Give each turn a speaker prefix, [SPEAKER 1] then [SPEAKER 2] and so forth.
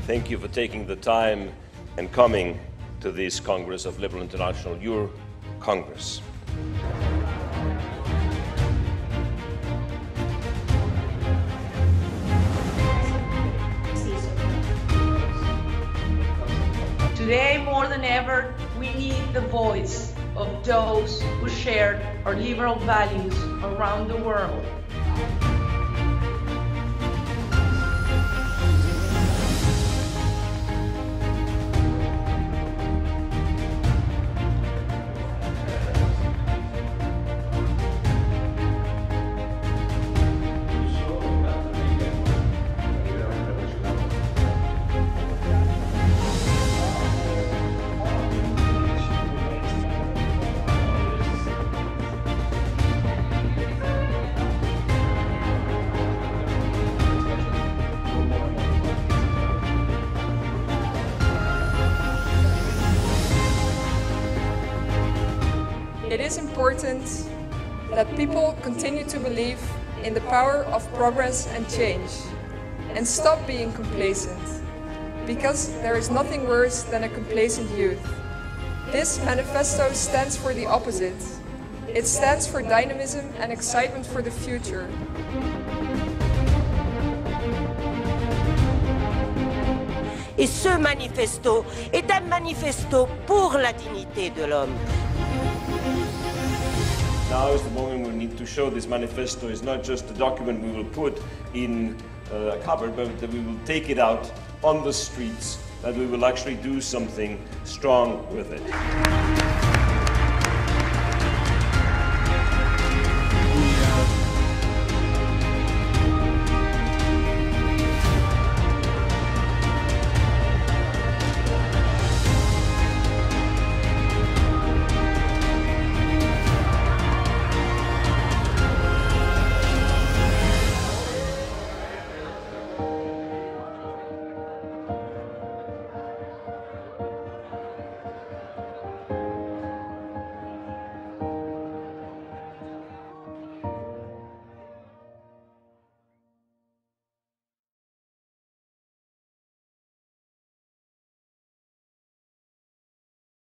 [SPEAKER 1] Thank you for taking the time and coming to this Congress of Liberal International, your Congress.
[SPEAKER 2] Today, more than ever, we need the voice of those who share our liberal values around the world.
[SPEAKER 3] It is important that people continue to believe in the power of progress and change and stop being complacent, because there is nothing worse than a complacent youth. This manifesto stands for the opposite. It stands for dynamism and excitement for the future.
[SPEAKER 4] Et ce manifesto est un manifesto pour la dignité de l'homme.
[SPEAKER 1] Now is the moment we need to show this manifesto is not just a document we will put in a cupboard, but that we will take it out on the streets, that we will actually do something strong with it.